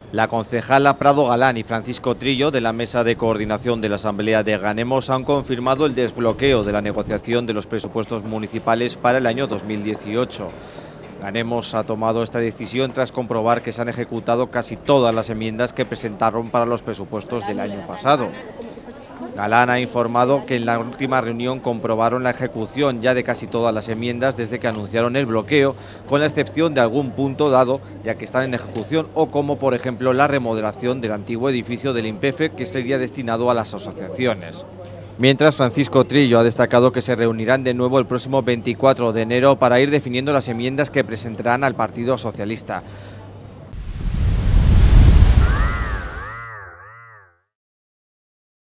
La concejala Prado Galán y Francisco Trillo, de la Mesa de Coordinación de la Asamblea de Ganemos, han confirmado el desbloqueo de la negociación de los presupuestos municipales para el año 2018. Ganemos ha tomado esta decisión tras comprobar que se han ejecutado casi todas las enmiendas que presentaron para los presupuestos del año pasado. Galán ha informado que en la última reunión comprobaron la ejecución ya de casi todas las enmiendas desde que anunciaron el bloqueo, con la excepción de algún punto dado ya que están en ejecución, o como por ejemplo la remodelación del antiguo edificio del INPEFE, que sería destinado a las asociaciones. Mientras, Francisco Trillo ha destacado que se reunirán de nuevo el próximo 24 de enero para ir definiendo las enmiendas que presentarán al Partido Socialista.